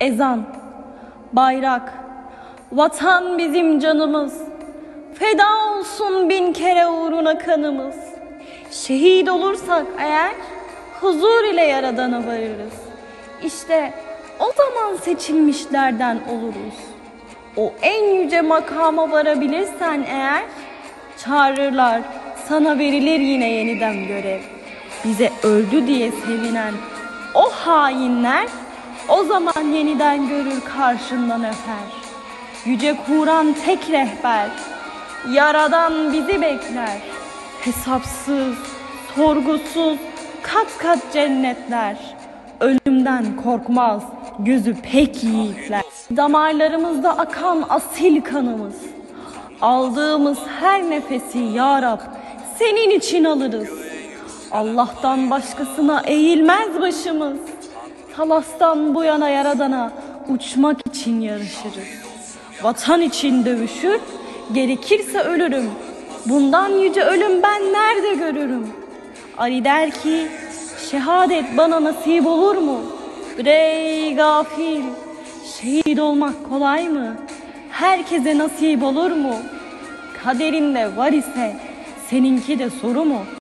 Ezan, bayrak, vatan bizim canımız. Feda olsun bin kere uğruna kanımız. Şehit olursak eğer huzur ile Yaradan'a varırız. İşte o zaman seçilmişlerden oluruz. O en yüce makama varabilirsen eğer, çağırırlar, sana verilir yine yeniden görev. Bize öldü diye sevinen o hainler o zaman yeniden görür, karşından öper. Yüce Kur'an tek rehber, Yaradan bizi bekler. Hesapsız, sorgusuz, kat kat cennetler. Ölümden korkmaz gözü pek yiğitler. Damarlarımızda akan asil kanımız. Aldığımız her nefesi ya Rab senin için alırız. Allah'tan başkasına eğilmez başımız. Talas'tan bu yana Yaradan'a uçmak için yarışırız. Vatan için dövüşür, gerekirse ölürüm. Bundan yüce ölüm ben nerede görürüm? Ali der ki, şehadet bana nasip olur mu? Ey gafil, şehit olmak kolay mı? Herkese nasip olur mu? Kaderinde var ise seninki de soru mu?